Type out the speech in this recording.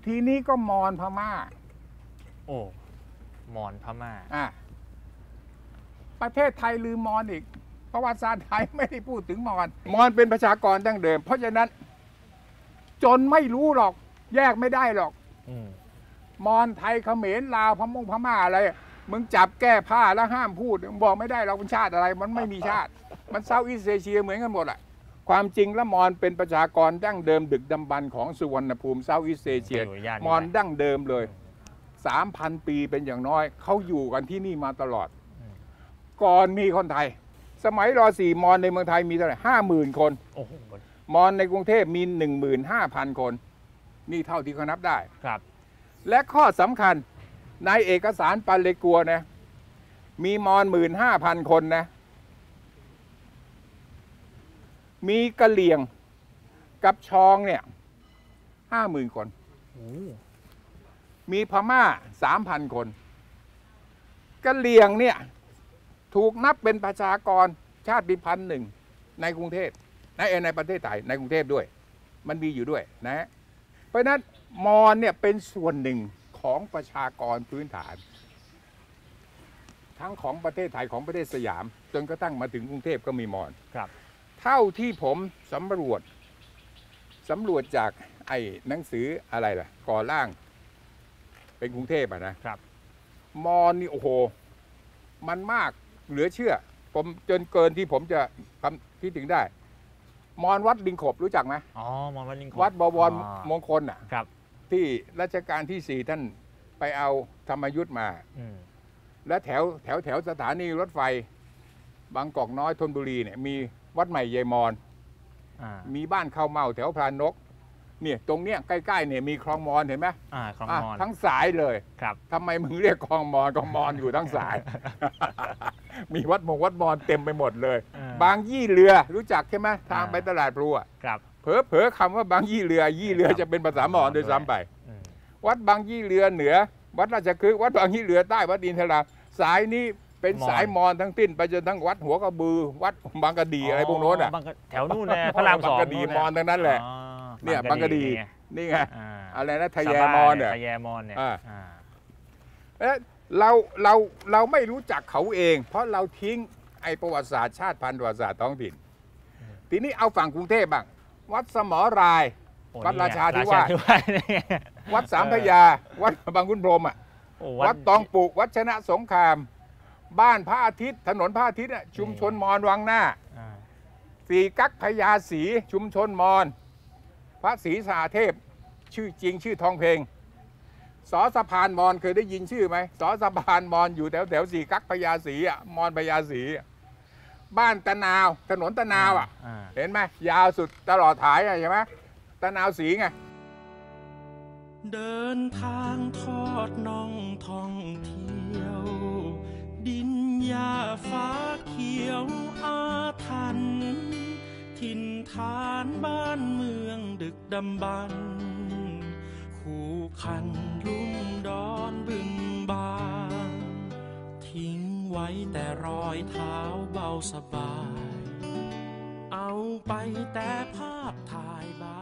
ทีนี้ก็มอญพม่าโอ้มอญพม่าประเทศไทยลืมมอญอีกประวัติศาสตร์ไทยไม่ได้พูดถึงมอญเป็นประชากรดั้งเดิมเพราะฉะนั้นจนไม่รู้หรอกแยกไม่ได้หรอกมอญไทยเขมรลาวพม่าอะไรมึงจับแก้ผ้าแล้วห้ามพูดบอกไม่ได้เราเป็นชาติอะไรมันไม่มีชาติมันเซาท์อีสต์เอเชียเหมือนกันหมดอะความจริงแล้วมอญเป็นประชากรดั้งเดิมดึกดำบรรพ์ของสุวรรณภูมิเซาท์อีสต์เอเชียมอญดั้งเดิมเลย 3,000 ปีเป็นอย่างน้อยเขาอยู่กันที่นี่มาตลอดก่อนมีคนไทยสมัยร.4 มอญในเมืองไทยมีเท่าไหร่50,000 คนมอญในกรุงเทพมี 15,000 คนนี่เท่าที่เขานับได้ครับและข้อสำคัญในเอกสารปัลเลกัวนะมีมอญ 15,000 คนนะมีกะเหรี่ยงกับชองเนี่ย 50,000 คนมีพม่า 3,000 คนกะเหรี่ยงเนี่ยถูกนับเป็นประชากรชาติพันธุ์หนึ่งในกรุงเทพในประเทศไทยในกรุงเทพด้วยมันมีอยู่ด้วยนะเพราะนั้นมอญเนี่ยเป็นส่วนหนึ่งของประชากรพื้นฐานทั้งของประเทศไทยของประเทศสยามจนกระทั่งมาถึงกรุงเทพก็มีมอญครับเท่าที่ผมสำรวจจากไอ้หนังสืออะไรล่ะก่อร่างเป็นกรุงเทพนะครับมอญนี่โอ้โหมันมากเหลือเชื่อผมจนเกินที่ผมจะคิดถึงได้มอญวัดลิงขบรู้จักไหมอ๋อมอญวัดลิงขบวัดบวรมงคลครับที่รัชกาลที่ 4ท่านไปเอาธรรมยุทธ์มาและแถวสถานีรถไฟบางกอกน้อยธนบุรีเนี่ยมีวัดใหม่เยมอนมีบ้านข้าวเมาแถวพรานนกเนี่ยตรงเนี้ยใกล้ๆเนี่ยมีคลองมอนเห็นไหมคลองมอนทั้งสายเลยครับทำไมมึงเรียกคลองมอนอยู่ทั้งสาย มีวัดมอนเต็มไปหมดเลยบางยี่เรือรู้จักใช่ไหมทางไปตลาดพลูครับเผลอคำว่าบางยี่เรือจะเป็นภาษามอญโดยซ้ำไปวัดบางยี่เรือเหนือวัดราชคฤห์วัดบางยี่เรือใต้วัดอินทราสายนี้เป็นสายมอญทั้งสิ้นไปจนทั้งวัดหัวกระบือวัดบางกะดีอะไรพวกโน้นแถวนู่นแหละพระราม2 บางกะดีมอญทั้งนั้นแหละเนี่ยบางกะดีนี่ไงอะไรนะทะแยมอญเนี่ยทะแยมอญเนี่ยเราไม่รู้จักเขาเองเพราะเราทิ้งไอ้ประวัติศาสตร์ชาติพันธุ์ประวัติศาสตร์ท้องถิ่นทีนี้เอาฝั่งกรุงเทพบ้างวัดสมรายวัดราชาธิวาสวัดสามพระยาวัดบางขุนพรหมวัดตองปุวัดชนะสงครามบ้านพระอาทิตย์ถนนพระอาทิตย์ชุมชนมอญวังหน้าสี่กั๊กพญาศรีชุมชนมอญพระศรีสาเทพชื่อจริงชื่อทองเพลงสอสะพานมอญเคยได้ยินชื่อไหมสอสะพานมอญอยู่แถวสี่กั๊กพญาศรีมอญพญาศรีบ้านตะนาวถนนตะนาวเห็นไหมยาวสุดตลอดถ่ายใช่ไหมตะนาวสีไงเดินทางทอดน่องท่องเที่ยวดินหญ้าฟ้าเขียวอาถรรพ์ถิ่นฐานบ้านเมืองดึกดำบรรพ์คู่คันลุ่มดอนบึงบานทิ้งไว้แต่รอยเท้าเบาสบายเอาไปแต่ภาพถ่ายบา